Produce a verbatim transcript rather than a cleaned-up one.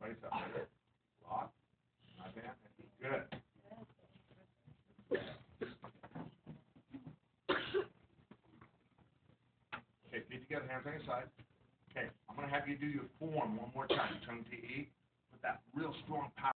bicep. Lock. Not bad. Good. Okay, feet together, hands on your side. Okay, I'm going to have you do your form one more time. Turn to E with that real strong power.